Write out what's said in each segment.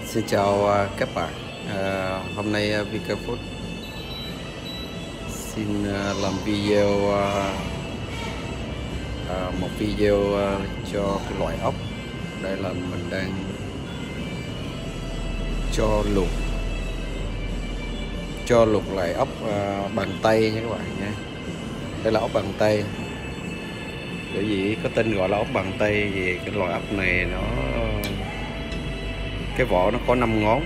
Xin chào các bạn. Hôm nay VK Food xin làm video một video cho cái loại ốc. Đây là mình đang cho luộc loại ốc bằng tay nha các bạn nha. Đây là ốc bằng tay. Bởi vì có tên gọi là ốc bằng tay vì cái loại ốc này cái vỏ nó có 5 ngón,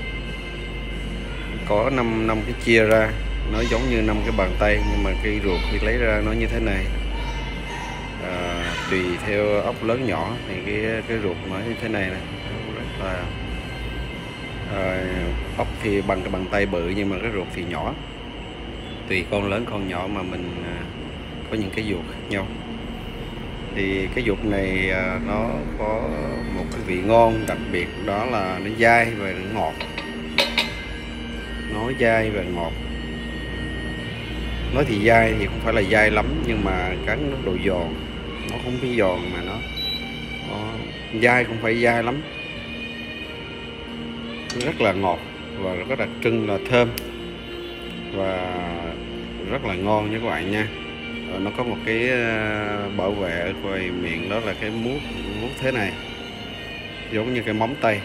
có 5 cái chia ra, nó giống như 5 cái bàn tay, nhưng mà cái ruột thì lấy ra nó như thế này. Tùy theo ốc lớn nhỏ thì cái ruột nó như thế này nè, rất là ốc thì bằng cái bàn tay bự nhưng mà cái ruột thì nhỏ. Tùy con lớn con nhỏ mà mình có những cái ruột khác nhau. Thì cái ruột này nó có một cái vị ngon đặc biệt, đó là nó dai và nó ngọt. Nó dai và ngọt. Nói thì dai thì không phải là dai lắm, nhưng mà cắn nó độ giòn, nó không phải giòn mà nó dai, không phải dai lắm, nó rất là ngọt và rất đặc trưng là thơm và rất là ngon nha các bạn nha. Nó có một cái bảo vệ ở ngoài miệng, đó là cái muốt thế này, giống như cái móng tay.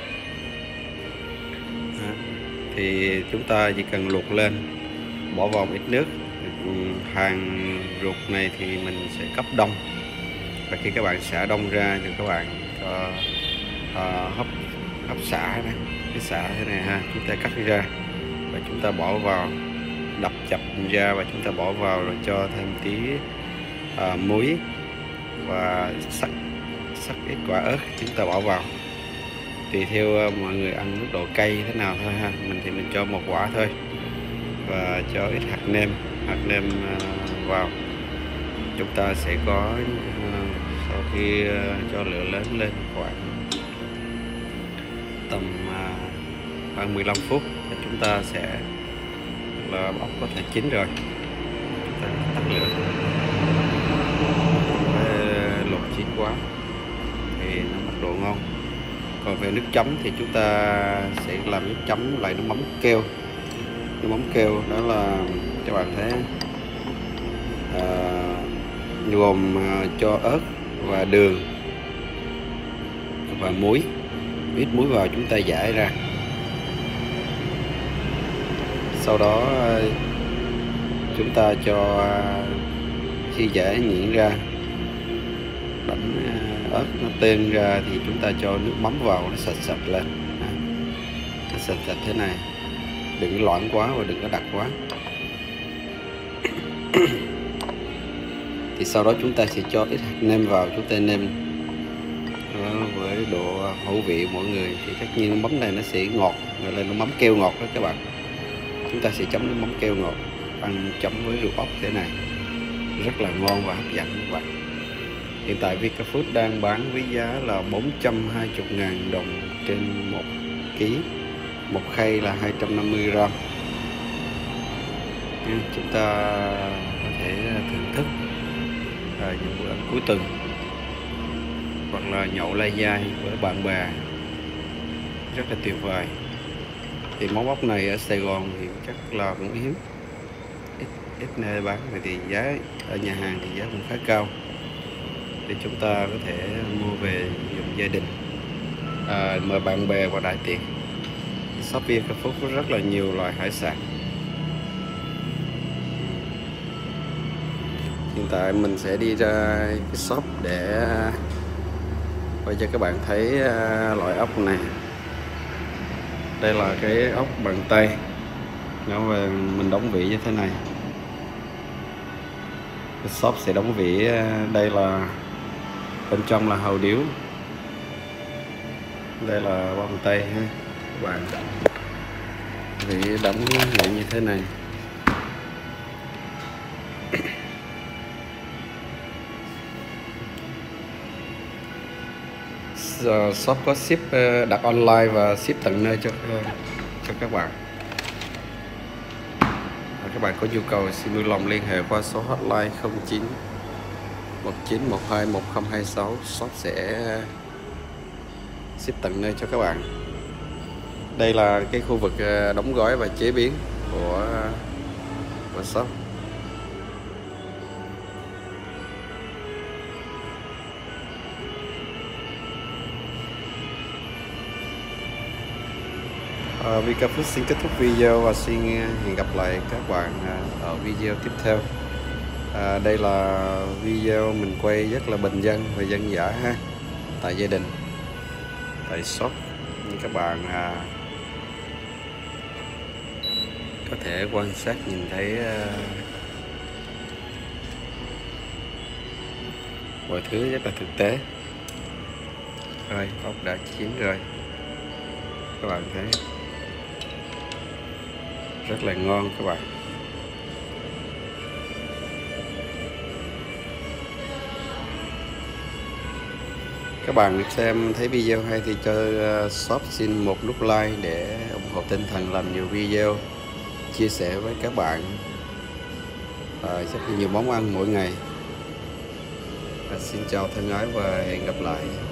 Thì chúng ta chỉ cần luộc lên, bỏ vào một ít nước. Hàng ruột này thì mình sẽ cấp đông, và khi các bạn xả đông ra thì các bạn cho hấp xả này, cái xả thế này ha, chúng ta cắt ra và chúng ta bỏ vào, đập chập ra và chúng ta bỏ vào, rồi cho thêm tí muối và sắc ít quả ớt, chúng ta bỏ vào tùy theo mọi người ăn mức độ cay thế nào thôi ha. Mình thì mình cho một quả thôi, và cho ít hạt nêm vào. Chúng ta sẽ có sau khi cho lửa lớn lên khoảng tầm khoảng 15 phút thì chúng ta sẽ là ốc có thể chín rồi. Chúng ta tắt lửa. Luộc chín quá thì nó mất độ ngon. Còn về nước chấm thì chúng ta sẽ làm nước chấm lại nước mắm keo. Nước mắm keo đó là các bạn thấy gồm cho ớt và đường và muối, ít muối vào, chúng ta giải ra. Sau đó chúng ta cho khi giải nhuyễn ra, đánh ớt nó tên ra thì chúng ta cho nước mắm vào, nó sạch lên, nó sạch thế này, đừng có loãng quá và đừng có đặc quá. Thì sau đó chúng ta sẽ cho ít hạt nêm vào, chúng ta nêm với độ khẩu vị mỗi người. Thì tất nhiên nước mắm này nó sẽ ngọt, gọi là nước mắm keo ngọt đó các bạn. Chúng ta sẽ chấm nước mắm keo ngọt, ăn chấm với ruột ốc thế này rất là ngon và hấp dẫn các bạn. Hiện tại VK Food đang bán với giá là 420.000 đồng trên 1 kg, một khay là 250g. Chúng ta có thể thưởng thức những bữa ăn cuối tuần hoặc là nhậu lai dai với bạn bè, rất là tuyệt vời. Thì món ốc này ở Sài Gòn thì chắc là cũng hiếm, ít nơi bán, thì giá ở nhà hàng thì giá cũng khá cao, để chúng ta có thể mua về dùng gia đình, mời bạn bè và đại tiệc. Shop VK Food có rất là nhiều loại hải sản. Hiện tại mình sẽ đi ra cái shop để quay cho các bạn thấy loại ốc này. Đây là cái ốc bằng tay, nó về mình đóng vỉ như thế này. Cái shop sẽ đóng vỉ, đây là bên trong là hàu điếu, đây là bằng tay ha các bạn. Vỉ đóng như thế này. Shop có ship đặt online và ship tận nơi cho các bạn. Các bạn có nhu cầu xin vui lòng liên hệ qua số hotline 09 1912 1026. Shop sẽ ship tận nơi cho các bạn. Đây là cái khu vực đóng gói và chế biến của shop. Vika Food xin kết thúc video và xin hẹn gặp lại các bạn ở video tiếp theo. Đây là video mình quay rất là bình dân và dân dã ha, tại gia đình, tại shop. Như các bạn có thể quan sát nhìn thấy mọi thứ rất là thực tế. Rồi ốc đã chín rồi, các bạn thấy rất là ngon các bạn. Các bạn xem thấy video hay thì cho shop xin một nút like để ủng hộ tinh thần làm nhiều video, chia sẻ với các bạn rất là nhiều món ăn mỗi ngày. Xin chào thân ái và hẹn gặp lại.